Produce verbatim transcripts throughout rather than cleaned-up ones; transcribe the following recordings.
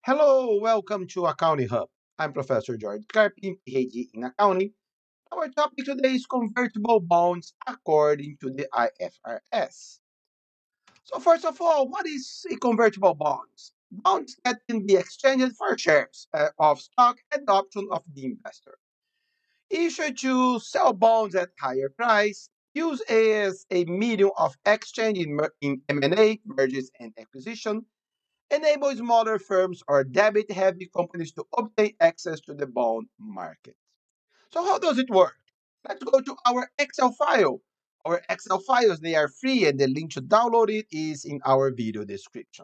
Hello, welcome to Accounting Hub. I'm Professor George Carpin, PhD in accounting. Our topic today is convertible bonds according to the I F R S. So, first of all, what is a convertible bonds? Bonds that can be exchanged for shares uh, of stock at the option of the investor. Issued to sell bonds at higher price, used as a medium of exchange in, mer- in M and A, mergers and acquisition, enable smaller firms or debit-heavy companies to obtain access to the bond market. So how does it work? Let's go to our Excel file. Our Excel files, they are free and the link to download it is in our video description.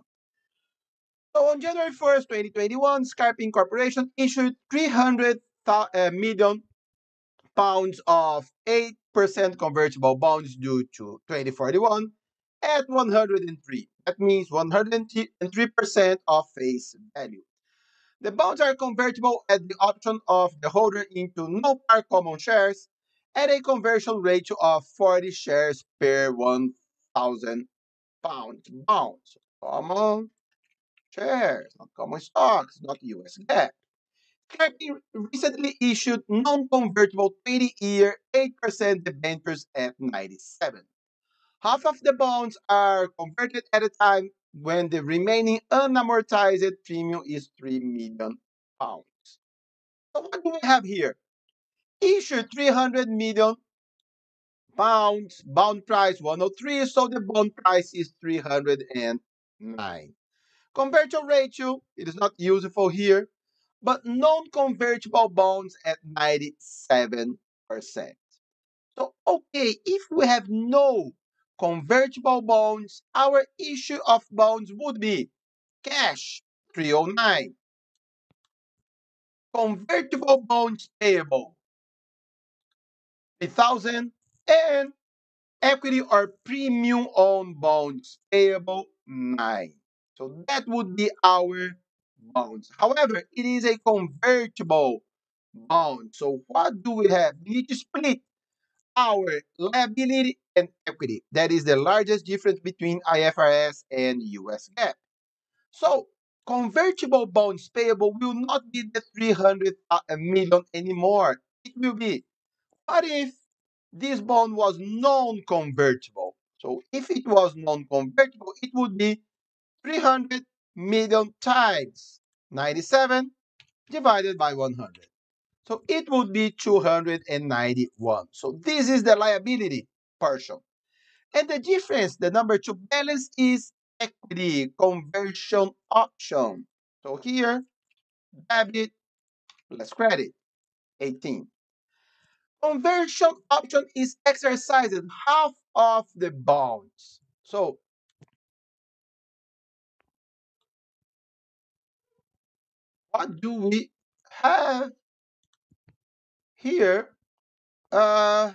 So on January first, twenty twenty-one, Scarpin Corporation issued three hundred uh, million pounds of eight percent convertible bonds due to twenty forty-one at one hundred three. That means one hundred three percent of face value. The bonds are convertible at the option of the holder into no par common shares at a conversion ratio of forty shares per one thousand pounds bonds. Common shares, not common stocks, not U S GAAP. Carpi recently issued non-convertible twenty-year eight percent debentures at ninety-seven. Half of the bonds are converted at a time when the remaining unamortized premium is three million pounds. So what do we have here? Issued three hundred million pounds, bond price one hundred three, so the bond price is three hundred nine. Conversion ratio, it is not useful here, but non-convertible bonds at ninety-seven percent. So, okay, if we have no convertible bonds, our issue of bonds would be cash, three hundred nine, convertible bonds payable, three thousand, and equity or premium on bonds payable, nine. So that would be our bonds. However, it is a convertible bond. So what do we have? We need to split our liability and equity. That is the largest difference between I F R S and U S GAAP. So convertible bonds payable will not be the three hundred million anymore. It will be, what if this bond was non-convertible? So if it was non-convertible, it would be three hundred million times ninety-seven divided by one hundred. So it would be two hundred ninety-one. So this is the liability portion. And the difference, the number two balance, is equity conversion option. So here, debit plus credit, eighteen. Conversion option is exercised half of the bonds. So what do we have here? Uh,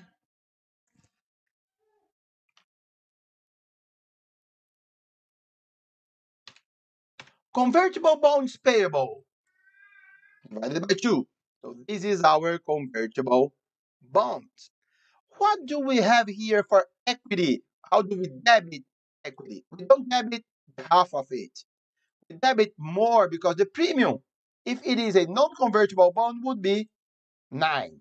convertible bonds payable divided by two. So this is our convertible bonds. What do we have here for equity? How do we debit equity? We don't debit half of it. We debit more because the premium, if it is a non-convertible bond, would be nine.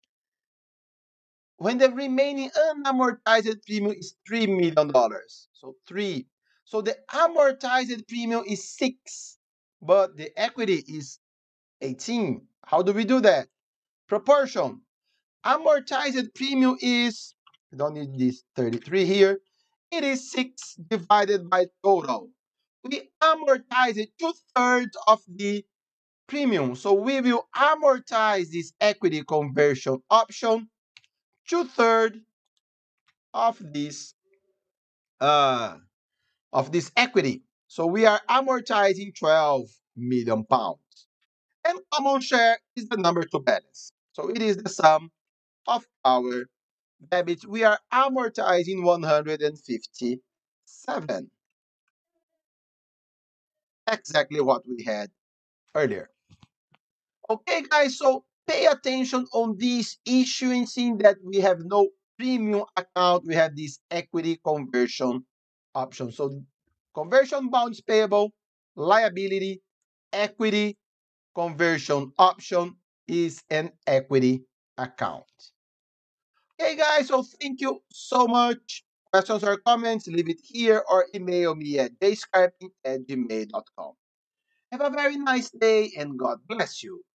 When the remaining unamortized premium is three million dollars. So three. So the amortized premium is six, but the equity is eighteen. How do we do that? Proportion. Amortized premium is, we don't need this thirty-three here. It is six divided by total. We amortize it two-thirds of the premium. So we will amortize this equity conversion option two-thirds of this uh of this equity. So we are amortizing twelve million pounds. And common share is the number to balance. So it is the sum of our debits. We are amortizing one hundred fifty-seven. Exactly what we had earlier. Okay, guys, so pay attention on this issuing that we have no premium account. We have this equity conversion option. So conversion bonds payable, liability, equity conversion option is an equity account. Okay, guys, so thank you so much. Questions or comments, leave it here or email me at jscripting at gmail dot com. Have a very nice day and God bless you.